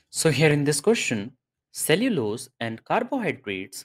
So here in this question, cellulose and carbohydrates